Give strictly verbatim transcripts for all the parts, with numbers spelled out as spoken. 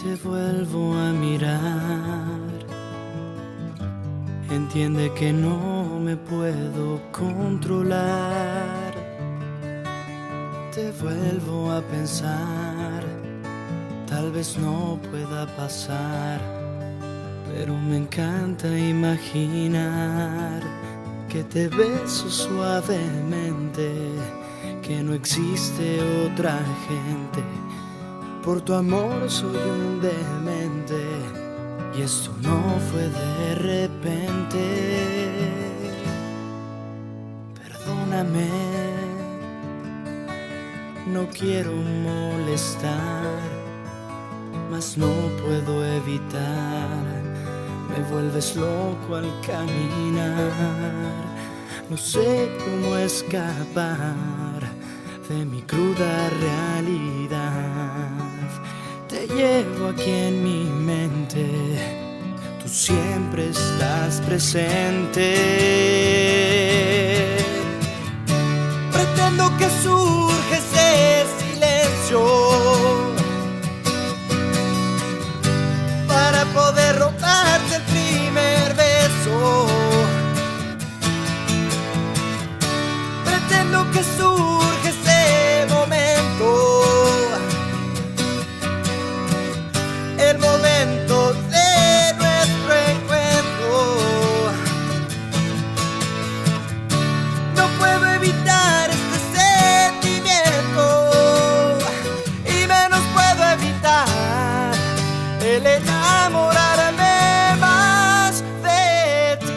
te vuelvo a mirar, entiende que no me puedo controlar. Te vuelvo a pensar, tal vez no pueda pasar, pero me encanta imaginar que te beso suavemente, que no existe otra gente. Por tu amor soy un demente, y esto no fue de repente. Perdóname, no quiero molestar, mas no puedo evitar. Me vuelves loco al caminar. No sé cómo escapar de mi cruda realidad. Te llevo aquí en mi mente, tú siempre estás presente. Pretendo que surge ese silencio para poder robarte el primer beso. Pretendo que surge ese momento, el momento de nuestro encuentro. No puedo evitar este sentimiento, y menos puedo evitar el enamorarme más de ti.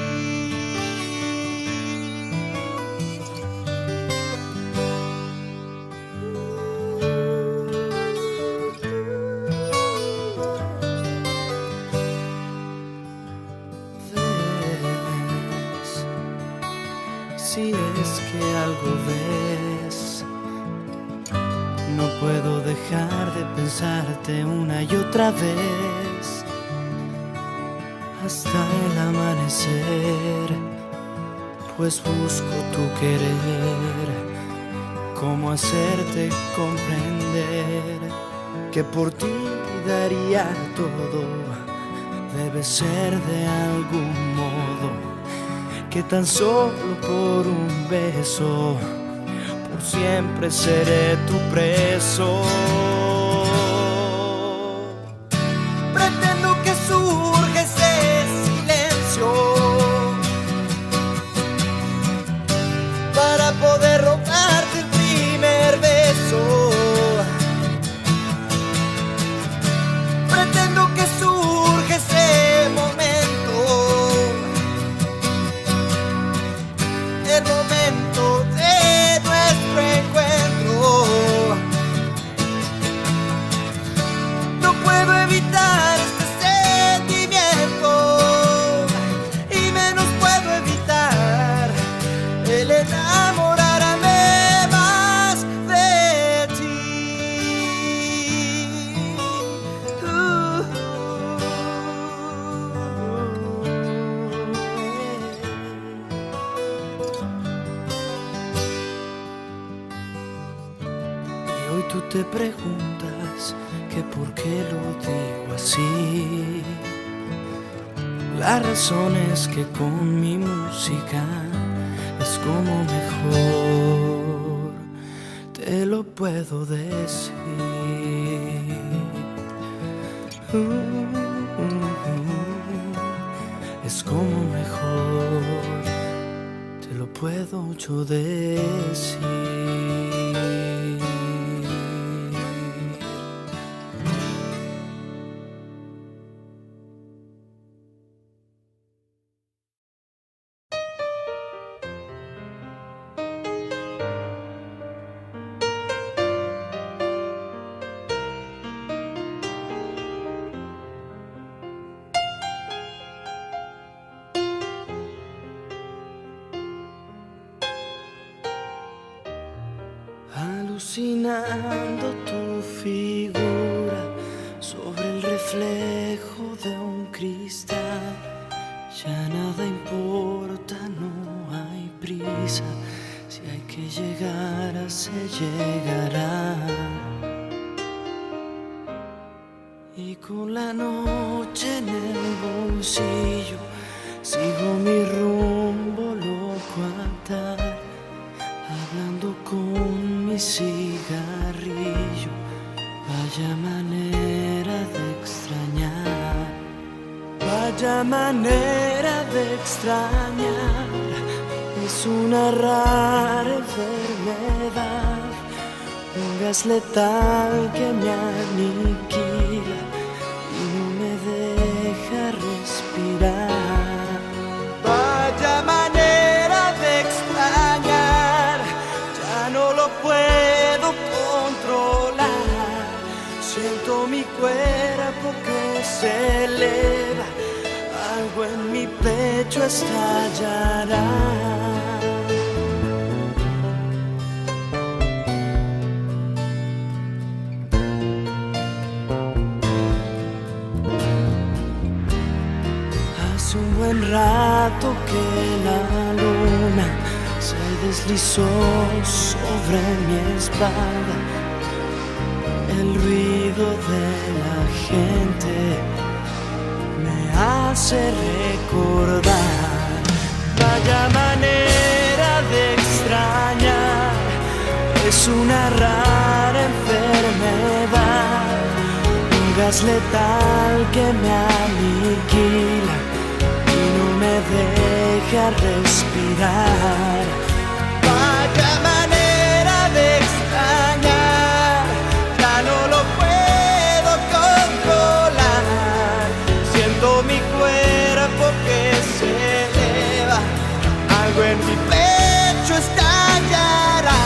Ves, si es que algo ves, no puedo dejar de pensarte una y otra vez, hasta el amanecer, pues busco tu querer, cómo hacerte comprender que por ti daría todo. Debe ser de algún modo que tan solo por un beso por siempre seré tu preso. Pretendo que surja ese silencio para poder robarte el primer beso. Pretendo que surja ese momento, el momento de nuestro encuentro. No puedo evitar este sentimiento, y menos puedo evitar el enamorarme más de ti. Uh, Y hoy tú te preguntas que por qué lo digo así. La razón es que con mi música es como mejor te lo puedo decir. Uh, uh, uh, es como mejor te lo puedo yo decir. Alucinando tu figura sobre el reflejo de un cristal. Ya nada importa, no hay prisa. Si hay que llegar, se llegará. Y Y con la noche en el bolsillo sigo mi rumbo loco a andar, hablando con mi cigarrillo. Vaya manera de extrañar, vaya manera de extrañar. Es una rara enfermedad, un gas letal que me aniquila y no me deja respirar. Vaya manera de extrañar, ya no lo puedo controlar. Siento mi cuerpo que se eleva, algo en mi pecho estallará. Hace un buen rato que la luna se deslizó sobre mi espalda. El ruido de la gente me hace recordar. Vaya manera de extrañar, es una rara enfermedad, un gas letal que me aniquila y no me deja respirar. Vaya manera de extrañar, ya no lo puedo controlar. Siento mi cuerpo que se eleva, algo en mi pecho estallará.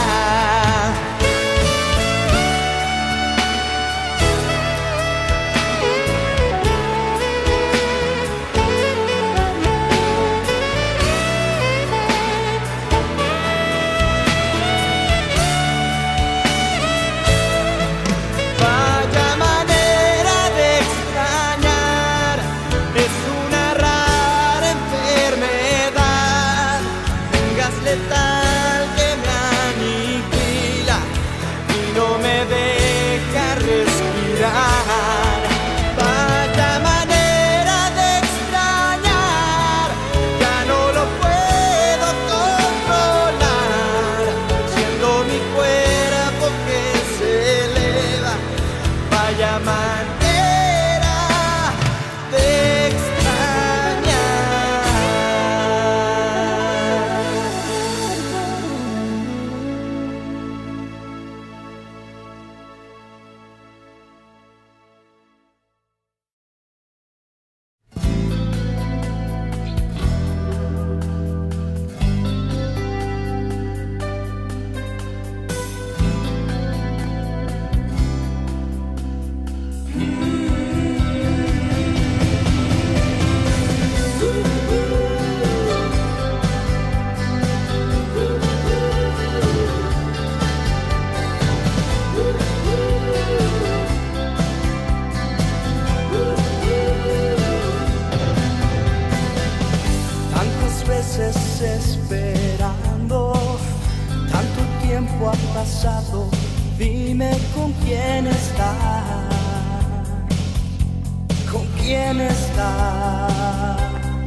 Tal que me aniquila y no me deja respirar. Vaya manera de extrañar, ya no lo puedo controlar. Siento mi cuerpo que se eleva, vaya manera de esperando, tanto tiempo ha pasado, dime con quién estás, con quién estás.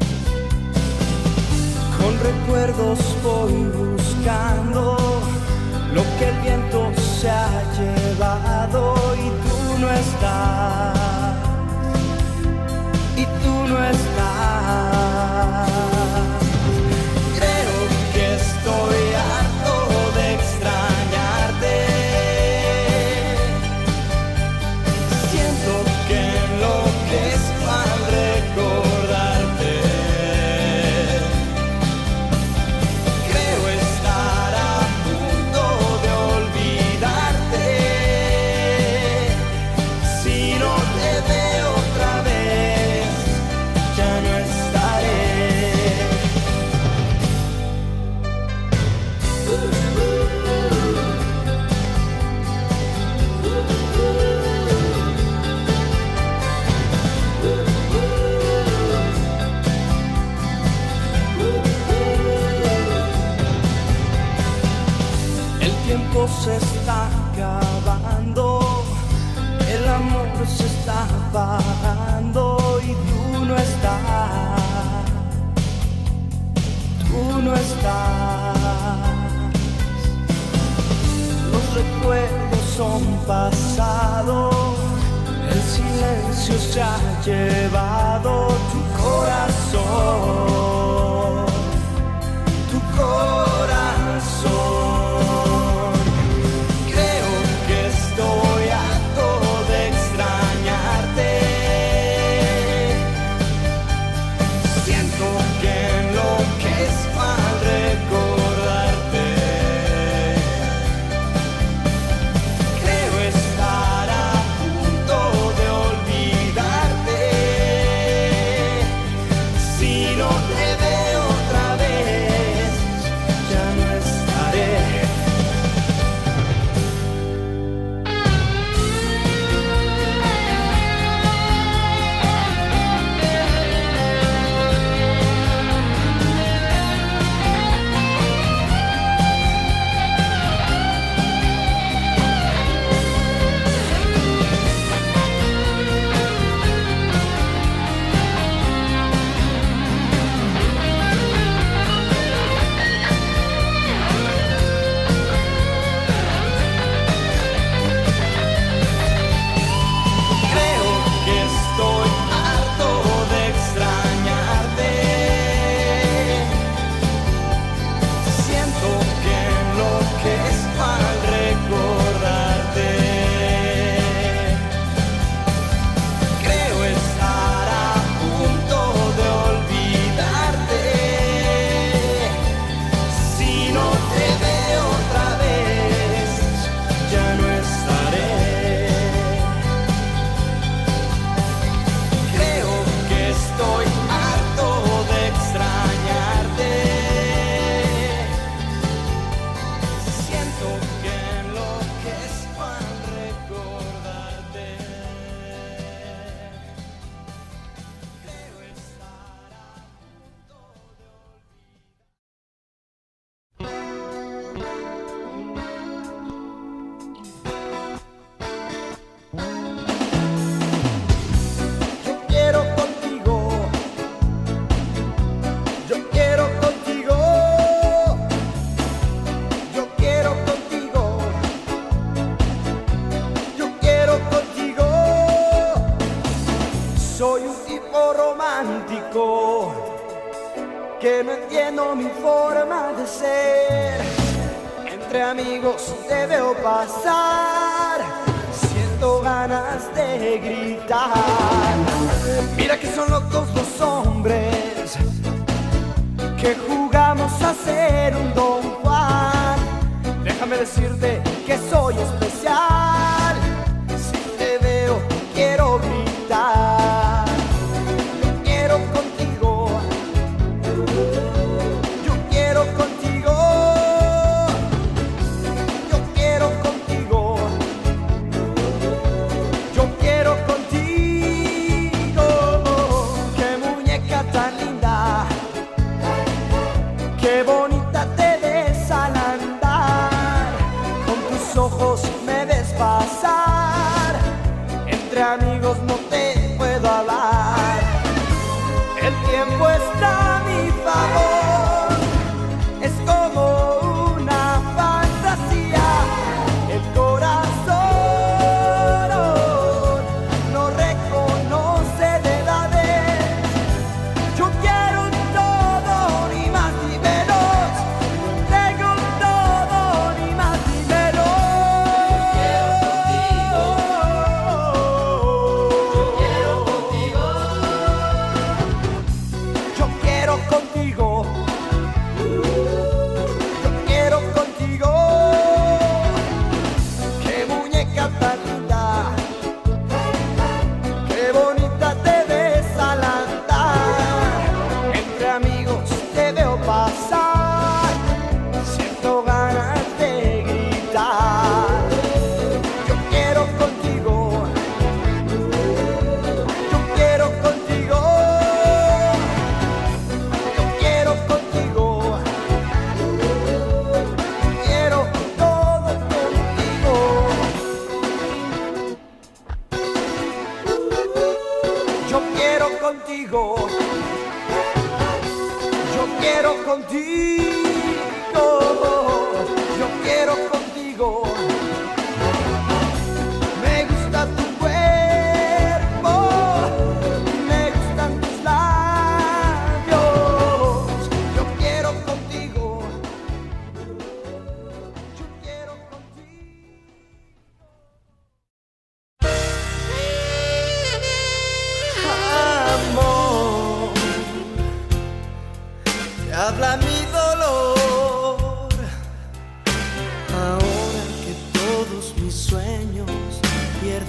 Con recuerdos voy buscando lo que el viento se ha llevado y tú no estás, y tú no estás. Estoy harto de extrañarte. Siento que enloquezco al recordarte. Creo estar a punto de olvidarte. son pasado, el silencio se ha llevado tu corazón, tu corazón. Creo que estoy harto de extrañarte. Siento que enloquezco al recordarte. Creo estar a punto de olvidarte. Si no te veo otra vez, ya no estaré. Creo que estoy harto de extrañarte. Siento que enloquezco al recordarte. Creo estar a punto de olvidarte. Si no te veo otra vez, ya no estaré. Creo que estoy harto de extrañarte. Siento que enloquezco al recordarte. Creo estar a punto de Yo quiero contigo, yo quiero contigo, yo quiero contigo, yo quiero contigo. Soy un tipo romántico que no entiendo mi forma de ser. Entre amigos te veo pasar, siento ganas de gritar. Mira que son locos los hombres que jugamos a ser un Don Juan. Déjame decirte que soy especial. Si te veo quiero gritar. Yo quiero contigo, yo quiero contigo, yo quiero contigo, yo quiero contigo. Qué muñeca tan linda, qué bonita te ves al andar. Con tus ojos me ves pasar, entre amigos no te puedo hablar. El tiempo está a mi favor, es como una fantasía. El corazón no reconoce de edades. Yo quiero todo, ni más ni menos. Tengo todo, ni más ni menos. Yo quiero contigo, yo quiero contigo. Qué muñeca tan linda, qué bonita te ves al andar. Entre amigos te veo pasar, siento ganas de gritar. Yo quiero contigo, yo quiero contigo, yo quiero contigo, quiero todo contigo. Yo quiero contigo, yo quiero contigo, yo quiero contigo.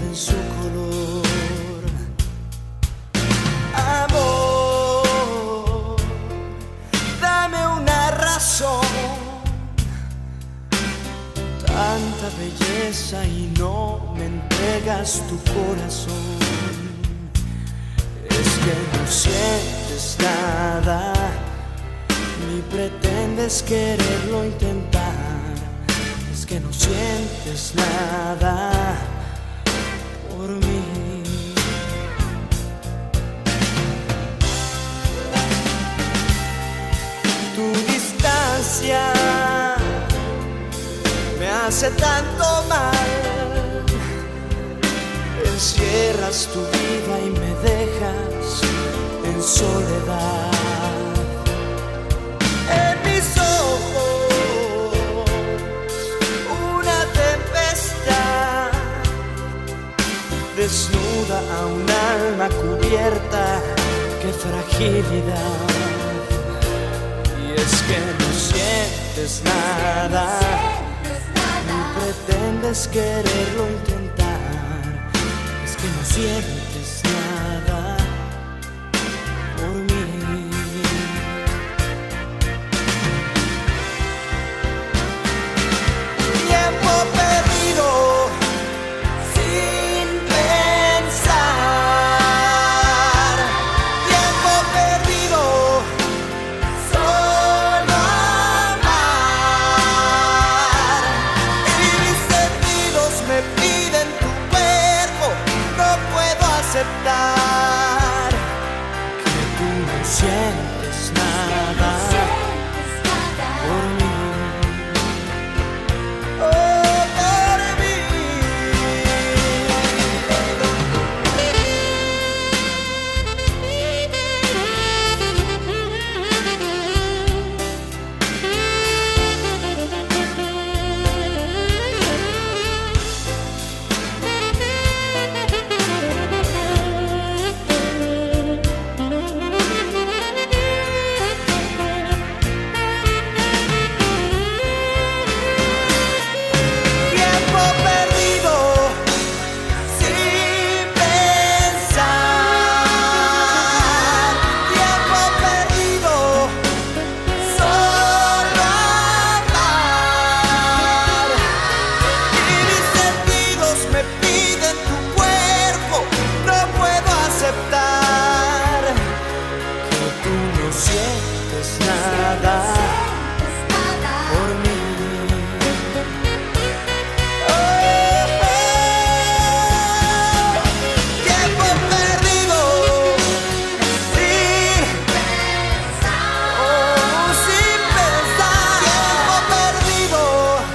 pierden su color. Amor, dame una razón. Tanta belleza y no me entregas tu corazón. Es que no sientes nada, ni pretendes quererlo intentar. Es que no sientes nada por mí. Tu distancia me hace tanto mal. Encierras tu vida y me dejas en soledad. En mis ojos una tempestad desnuda a un alma cubierta. Qué fragilidad. Y es que no sientes nada, ni pretendes quererlo intentar. Es que no sientes nada por mí. Tiempo perdido sin pensar. Tiempo perdido solo amar. Y mis sentidos me piden tu cuerpo. No puedo aceptar que tú no sientes nada por mí. Oh, por mí. Tiempo perdido sin pensar. Tiempo perdido solo amar. Y mis sentidos me piden tu cuerpo. No puedo aceptar que tú no sientes nada por mí. Tiempo perdido sin pensar, oh, sin pensar. Tiempo perdido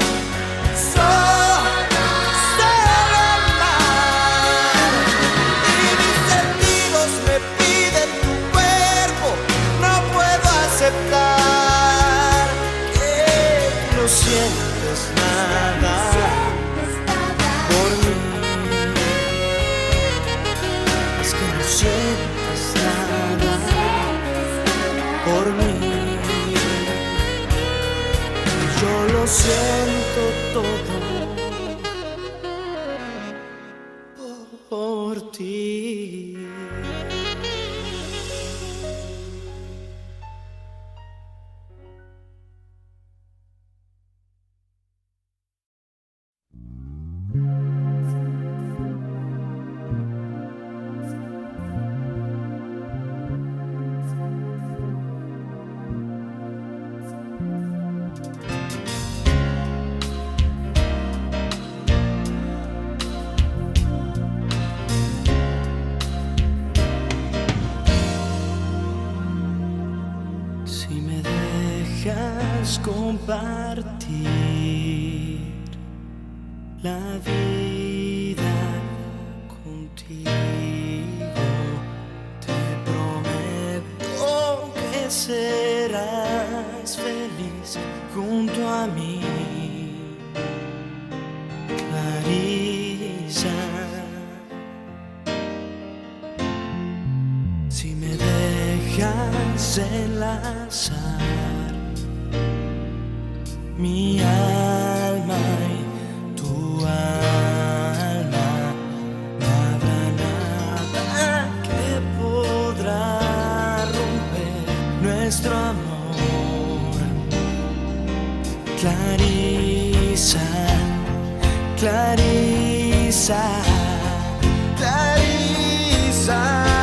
solo, solo amar. Y mis sentidos me piden tu cuerpo. No puedo aceptar que no sientes nada por mí. Es que no sientes nada por mí. Yo lo siento todo por ti. Si me dejas compartir la vida contigo, te prometo que serás feliz junto a mí, Clarisa. Si me dejas enlazar mi alma y tu alma Clarisa, Clarisa,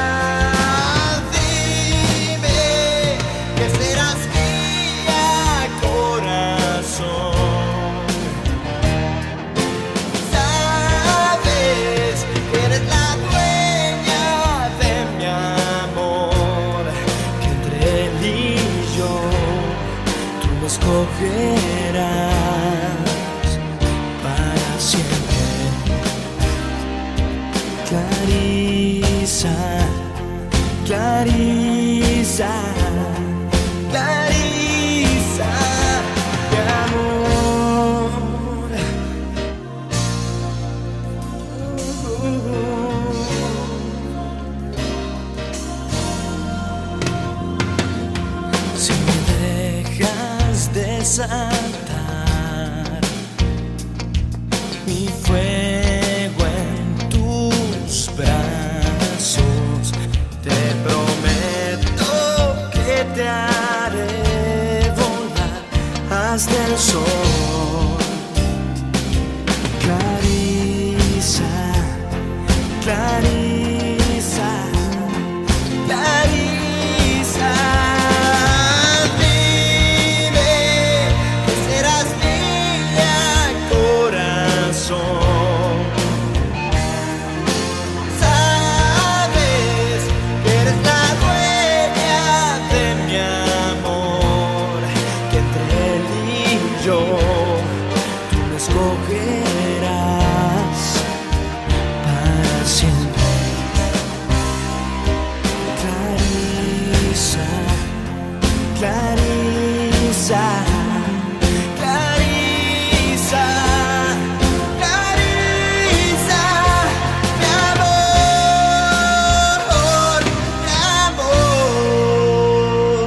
dime que serás mía, corazón. Sabes que eres la dueña de mi amor, que entre él y yo tú me escogerás para siempre. Clarisa, Clarisa, Clarisa, mi amor. Si me dejas desatar mi fuego en tus brazos, te prometo que te haré volar hasta el sol. Clarisa, Clarisa, Clarisa, dime que serás mía, corazón. Sabes que eres la dueña de mi amor, que entre él y yo tú me escogerás para siempre. Clarisa, Clarisa, Clarisa, Clarisa, mi amor, mi amor.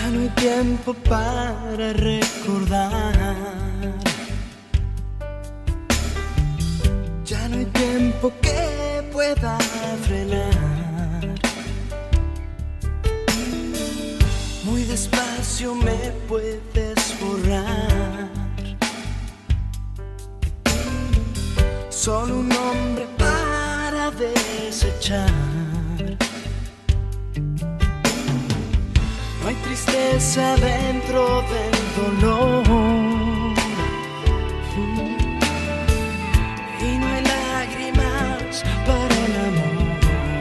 Ya no hay tiempo para recordar, ya no hay tiempo que pueda frenar. Muy despacio me puedes borrar. Solo un hombre para desechar. No hay tristeza dentro del dolor, y no hay lágrimas para el amor.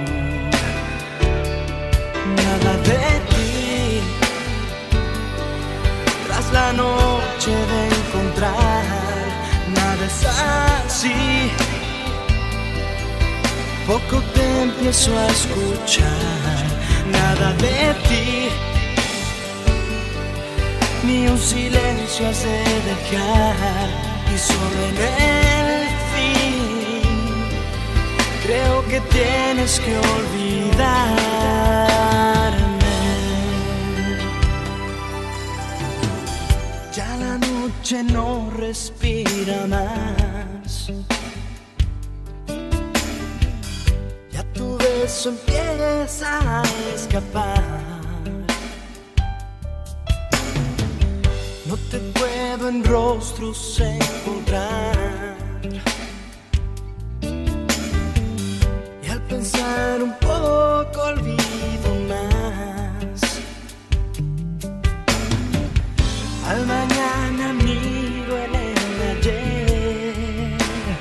Nada de ti tras la noche de encontrar. Nada es así. Poco te empiezo a escuchar. Nada de ti, ni un silencio has de dejar. Y solo en el fin creo que tienes que olvidarme. Ya la noche no respira más. Ya tu beso empieza a escapar. No te puedo en rostros encontrar. Y al pensar un poco olvido más. Al mañana miro en el ayer.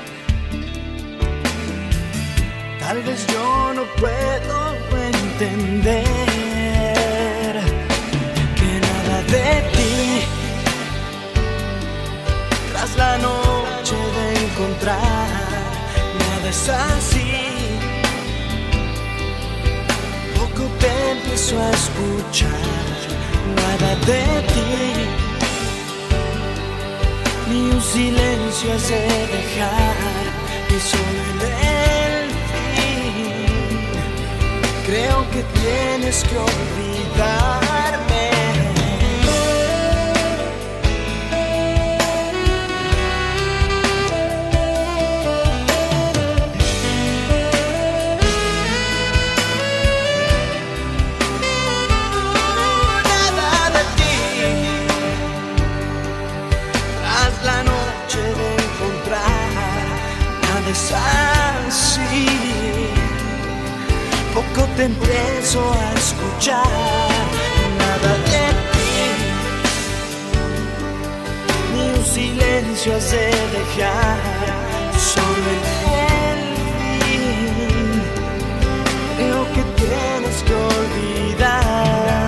Tal vez yo no puedo entender que nada de ti tras la noche de encontrar. Nada es así. Poco te empiezo a escuchar. Nada de ti, ni un silencio has de dejar. Y solo en el fin creo que tienes que olvidarme. Así, poco te empiezo a escuchar. Nada de ti, ni un silencio has de dejar. Solo en el fin creo que tienes que olvidar.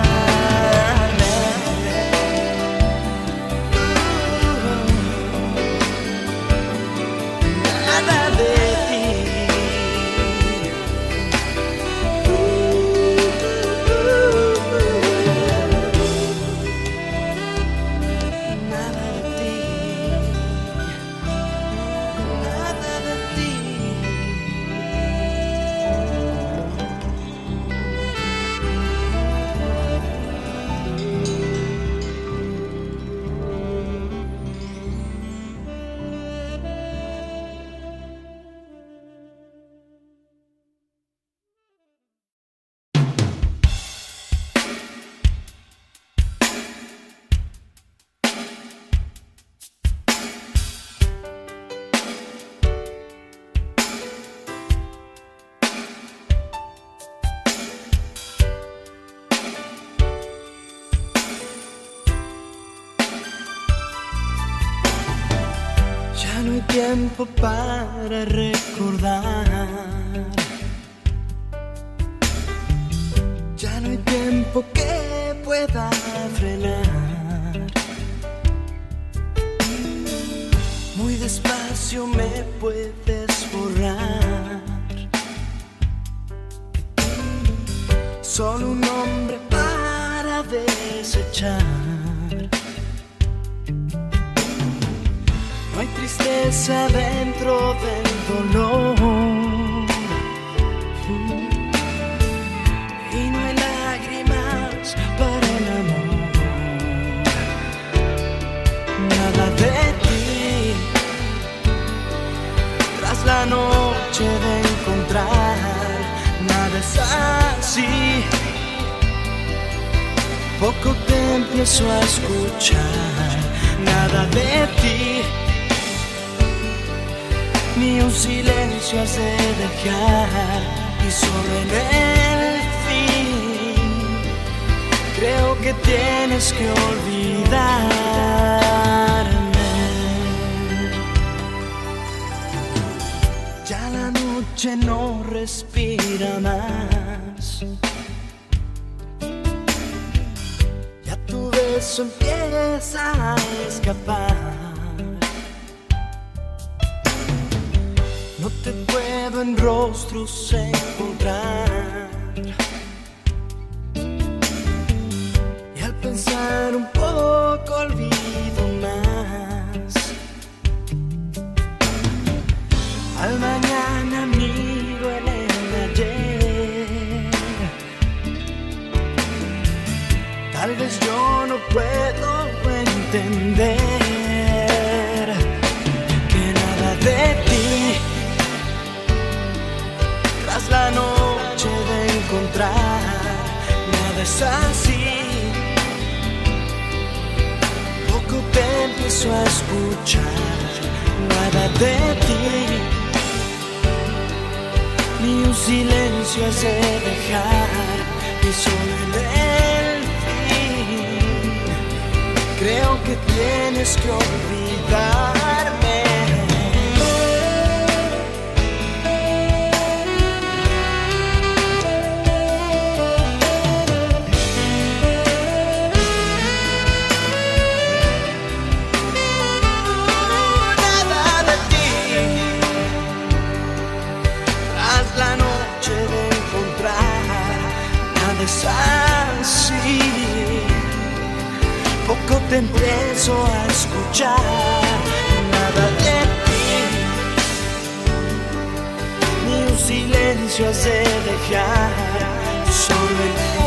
Ya no hay tiempo para recordar. Ya no hay tiempo que pueda frenar. Muy despacio me puedes borrar. Solo un hombre para desechar. No hay tristeza dentro del dolor, y no hay lágrimas para el amor. es así. Poco te empiezo a escuchar, nada de ti, ni un silencio has de dejar. Y solo en el fin creo que tienes que olvidarme. Ya la noche no respira más, ya tu beso empieza a escapar. No te puedo en rostros encontrar, y al pensar un poco olvido más. Al mañana miro en el ayer, tal vez yo no puedo entender que nada de ti, tras la noche de encontrar, nada es así. Poco te empiezo a escuchar, nada de ti, ni un silencio has de dejar. Y solo en el fin creo que tienes que olvidarme. Es así, poco te empiezo a escuchar, nada de ti, ni un silencio has de dejar. Solo en